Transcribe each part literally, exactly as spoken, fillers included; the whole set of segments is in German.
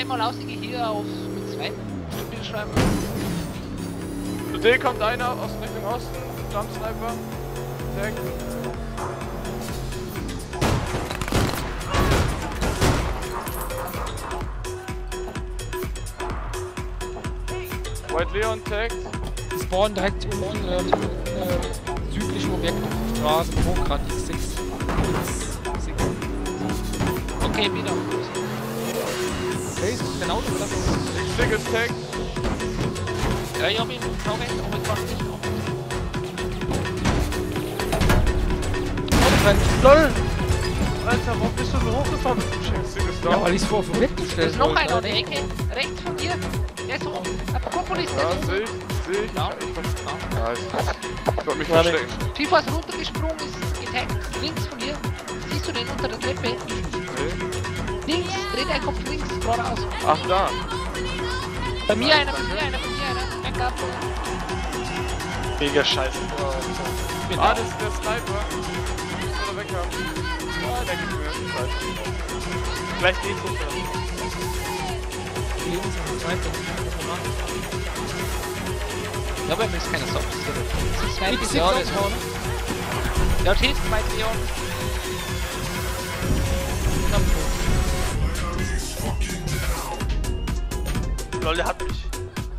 einmal ausige hier auf mit zwei Spiel schreiben. Zu D kommt einer aus Richtung Osten, Jump Sniper. Tag. White Leon tagged. Die spawnen direkt unten ähm, äh, südlichen Objekt auf der Straße, wo gerade die sechs. Okay, wieder. Hey, ist dein Auto oder? Stick ist tagged. Ja, ich hab ihn noch recht, aber ich mach nicht noch. LOL! Alter, warum bist du so hochgefahren mit dem Stick ist down. Ja, weil ich es vor auf dem Bett gestellt Da ist noch wollte. einer an der Ecke, rechts von dir. Der ist hoch. Akropolis, der Ja, ist hoch. seh ich, seh ich. Ja. Ja, ich, ich wollte mich verstecken. Tifa ist runtergesprungen, ist getaggt, links von dir. Siehst du den unter der Treppe? Links, dreh deinen Kopf links, geradeaus. Ach, da. Bei mir einer, bei mir einer, bei mir einer. Backup. Mega scheiße. Ah, das ist der Sniper. Den müssen wir weg haben. Ah, der gibt mir Scheiße. Gleich geht's runter. Ja, bei mir ist keine Soft. Das ist ein Gibt's ja, die der ist Soft? vorne. Ja, hilft bei Leon. Lol, der hat mich.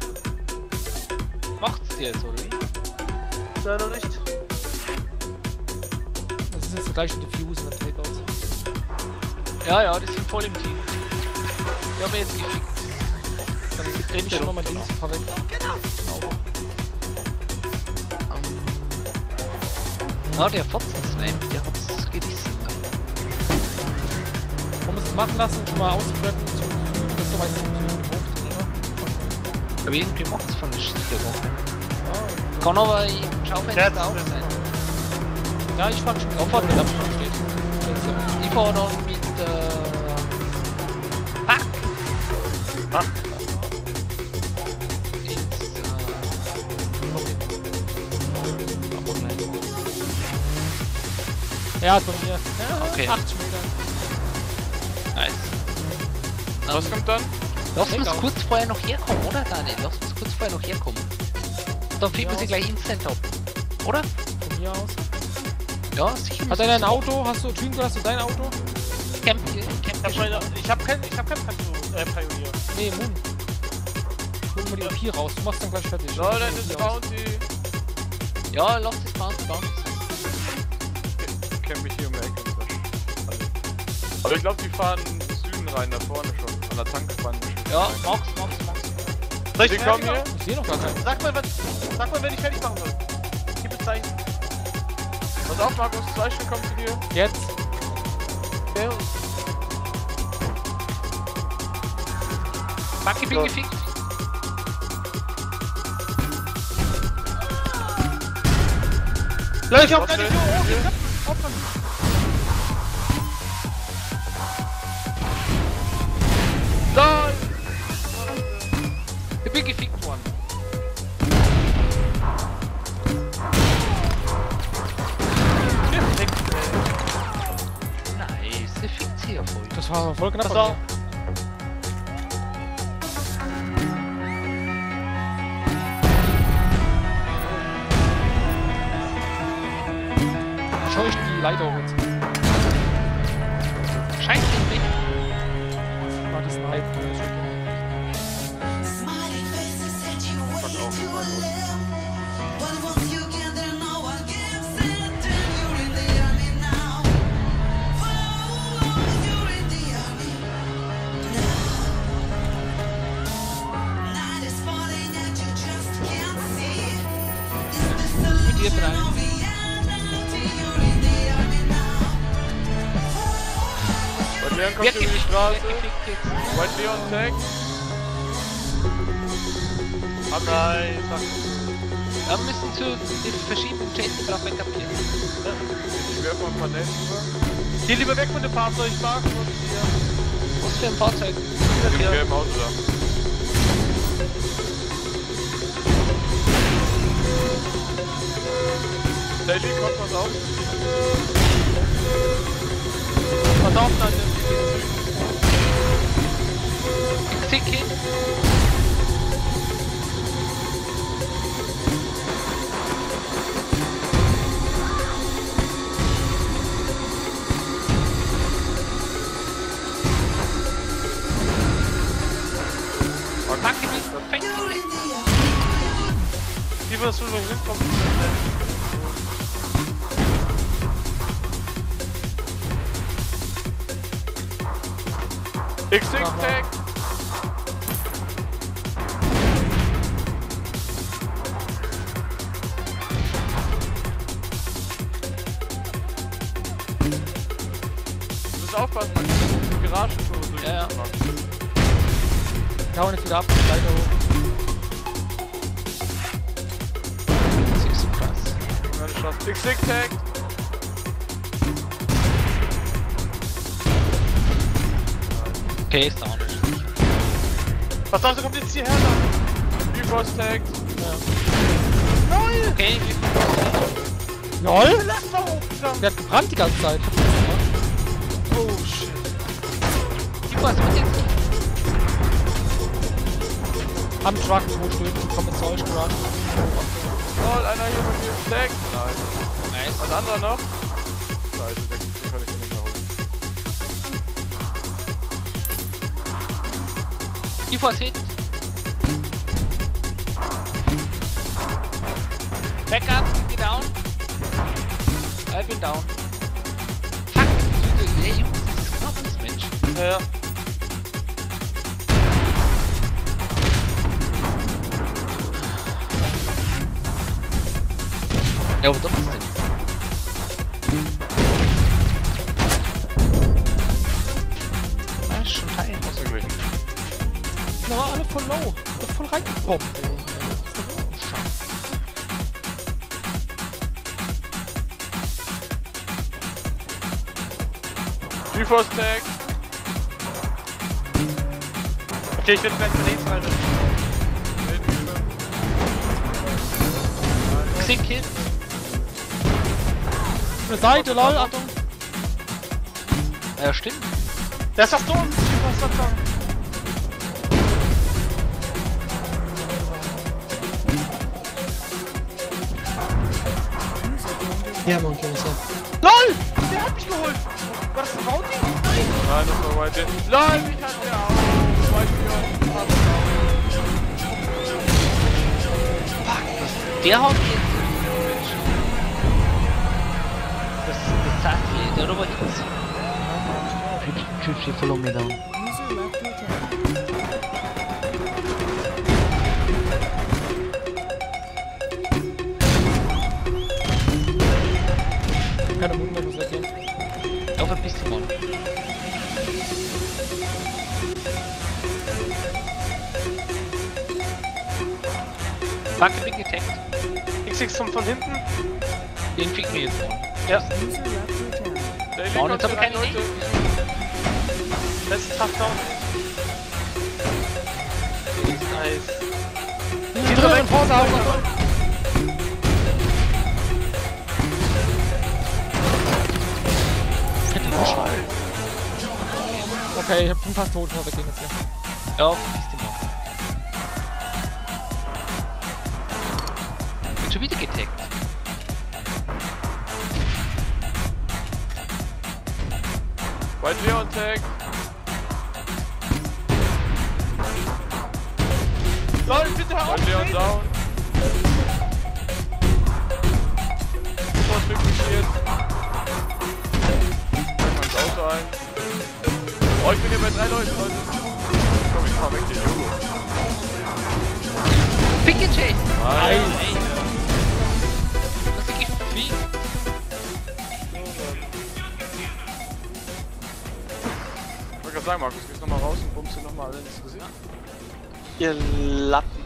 Macht's dir jetzt, oder wie? Leider nicht. Das ist jetzt gleich ein Diffuse und ein Takeout. Ja, ja, die sind voll im Team. Die haben wir jetzt gefickt. Dann dreh ich schon nochmal den Paar weg. Ja, der Fotzen-Slam, der hat's gerissen. Wollen wir es machen lassen, schon mal auspreppen, zum Süden, das ist doch meistens im Süden gerufen, oder? Aber irgendwie macht's von der Woche. Kann aber im Schaufenster auch sein. Ja, ich fand schon, auch von der Abstand steht. Ich fahr dann mit, äh... Fuck! Ach. Ja, von mir. Ja, Okay. achtzig Meter. Nice. Was kommt dann? Lass uns Takeout. kurz vorher noch herkommen, oder Daniel? Lass uns kurz vorher noch herkommen. Dann finden wir sie gleich instant ab. Oder? Von mir aus. Ja, sicher. Hat einer ein Auto? Hast du, Tünke, hast du dein Auto? Camp hier, Ich Camp hab, hier. meine, ich hab kein, ich hab kein Pio- äh, Pionier. Nee, Moon. Holen wir die O P raus, du machst dann gleich fertig. Lol, Holen das wir ist die aus. Bounty. Ja, lass das Bounce, Bounce. Ich kenn mich hier um die Ecke. Aber ich glaube, die fahren Süden rein, da vorne schon. An der Tankspanne. Ja, Max, Max, Max. Soll ich Die kommen hier. Ich sehe noch gar keinen. Sag mal, was, sag mal, wenn ich fertig machen soll. Gib es Zeichen. Pass auf, Markus, zwei Stück kommen zu dir. Jetzt. Okay. Fuck, ich bin So. gefickt. Leute, ich hab Was keine denn? Tür. Oh, Hier? ich hab Aufwand. Nein! Ich bin gefickt worden. Perfekt. Nice, der fickt sie ja voll. Das war voll knapp. Pass bei auf. mir. Schau ich die Leiter hoch jetzt. Scheiße, ich bin. Ah, das ist ein Hype. Smiling faces said you way Fuck off, too Markus. little. But once you get there, no one gives it. And you're in the army now. Oh, you're in the army now. Night is falling and you just can't see. Is this the Mit dir illusion drei. of reality? You're in the army now. White Leon kommt Wer über die gefickt, Straße. wer gefickt jetzt? White Leon tagged. Hab Nein, sag. Wir müssen zu den verschiedenen Chains drauf etablieren. Ich werf mal ein paar Nets rüber. Geh lieber weg von dem Fahrzeug, Marc. Und hier. Was für ein Fahrzeug? Im Hier. gelben Auto da. Daily, kommt was auf. Pass auf, Leute. Sick Hit. Danke, perfekt. Wie wir das so hinkommen. X-Tag! Du musst aufpassen, man kann die Garagentore durch. Ja, ja. Wir hauen jetzt wieder ab, weiter hoch. Das ist so krass. Meine Chance. X-Tag! Okay, ist down. Was sagst du, kommt jetzt hierher dann? Bifrost Tag! Okay, LOL! Lass mal hoch! Der hat gebrannt die ganze Zeit. Oh shit. die was mit jetzt. Am Truck, wo stehen, kommen jetzt zu euch Truck. Lol, einer hier von mir. Tag! Nein. Nice. Ein anderer noch? Scheiße, den den kann ich nicht mehr holen. Die was hit. Backup, be down. I bin down. Fuck, der Junge ist Knoppens, Mensch. Ja, ja. Ja, wo ist denn? Ah, ist schon Teil. Ausgeglichen. Na, alle voll low. Alle voll reingepumpt. Bifrost Tag! Okay, ich bin gleich verletzt, Alter. Sick Hit. Eine Seite, lol, Achtung. Ja, stimmt. Der ist das dumm! Was soll ich sagen? Ja, man kann es ja. LOL! Der hat mich geholt! War das ein Bounty? Nein! Nein, das war weit hin. LOL, mich hat der auch! Zwei Millionen. Der haut jetzt. Das, das sagt hier, der Robert Hits. fifty, follow me down. User left your channel. Keine Wunder, was erkennt. Auf ein bisschen mal. Backe bin getaggt. X X kommt von hinten. Den ficken wir jetzt mal. Ja. User left your channel. Der Bauen jetzt aber keine Leute. Leute. Letzten Tag down. Nice. Die dritte Pause haben Okay, ich hab bin fast tot, wir gehen jetzt hier. Ja, auf ein bisschen mal. Bin schon wieder getaggt. White Leon Tag! LOL, bitte hör auf! White Leon down! Bifrost liquidiert! Ins Auto ein! Oh, ich bin hier bei drei Leuten, Leute! Komm, ich fahr weg, den Jugo! Pick it, Jay! Nein! Ey! Das ist wirklich viel. Ich wollte gerade sagen, Markus, gehst nochmal raus und bummst dir nochmal alle ins Gesicht. Ihr Lappen.